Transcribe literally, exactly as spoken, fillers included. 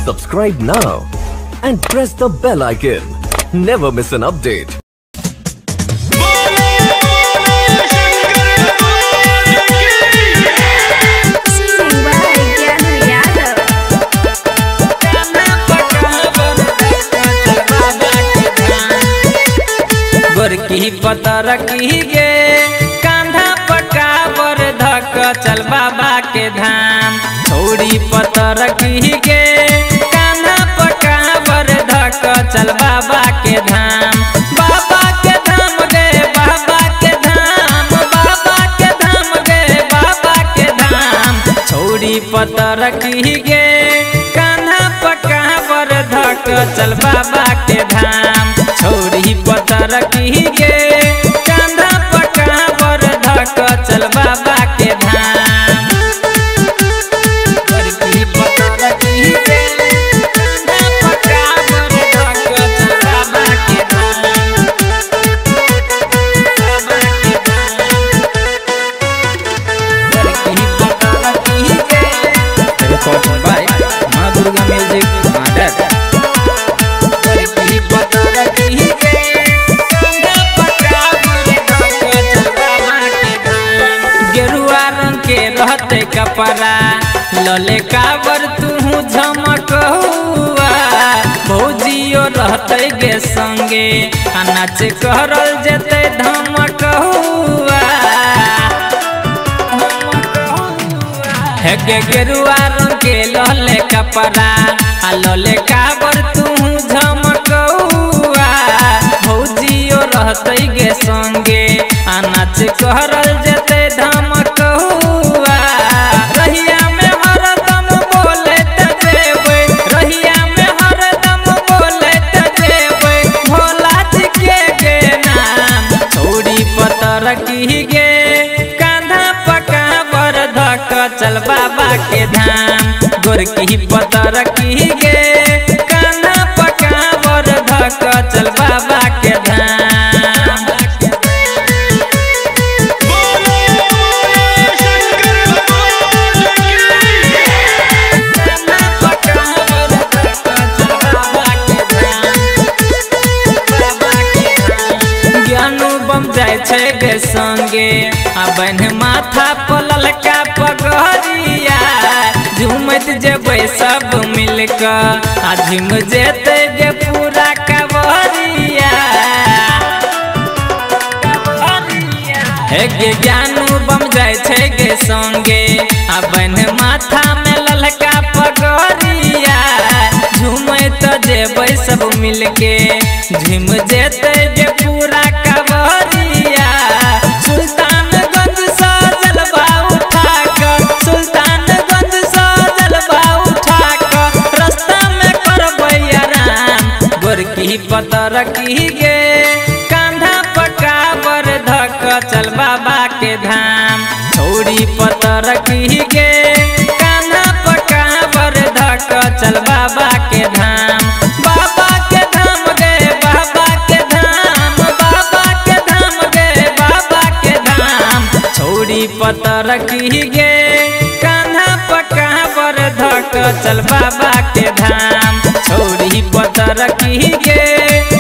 Subscribe now and press the bell icon. Never miss an update. गोरकी पतर की गे कांधा पकावर धक चल बाबा के धाम। छोड़ी पतर की गे कांधा पकावर धक चल बाबा के धाम। बाबा के धाम गे बाबा के धाम, बाबा के धाम गे बाबा के धाम। छोड़ी पतर की गे कांधा पकावर धक चल बाबा के धाम। छोड़ी पतर की गे कांधा पकावर धक चल बाबा के धाम। गोरकी पतर की गे कांधा पकावर धक चल बाबा के धाम। बाबा के धाम। गोरकी पतर की गे रिकॉर्डिंग बाय मां दुर्गा म्यूजिक मॉडल। रहते कपड़ा लले काबर तू झमकहुआ। भौजियो रहते गे संगे नाच करल जेते धमकहुआ। हे गे गेरुआ रंग के लले कपड़ा लले काबर तू झमकहुआ। भौजियो रहते गे संगे नाच करल जेते धमकहुआ। रहिया में हरदम बोले तेबे, रहिया में हरदम बोले तेबे भोला जी के गे नाम। छोड़ी पतर की गे कांधा पकावर धक चल बाबा के धाम। गोरकी पतर की गे कांधा पकावर धक चल बाबा के धाम। जाय छे गे संगे बन माथा पलल का पगड़िया। झूमत जेबै सब मिलकर आ झूम जेते गे पूरा कवरिया। हे गे ज्ञानू बम जाय छे गे संगे बन माथा में ललका पगड़िया। झूमत जेबै सब मिलके झूम जेते गे पूरा कवरिया। सुल्तानगंज से जलवा उठाकर, सुल्तानगंज से जलवा उठाकर रास्ता में करबै आराम। गोरकी पतर की गे कांधा पकावर धक चल बाबा के धाम। छोड़ी पतर की गे कांधा पकावर धक चल बाबा के धाम। बाबा के धाम गे बाबा के धाम, बाबा के धाम गे बाबा के धाम। छोड़ी पतर की गे कांधा पकावर धक चल बाबा के धाम। छोड़ी पतर की गे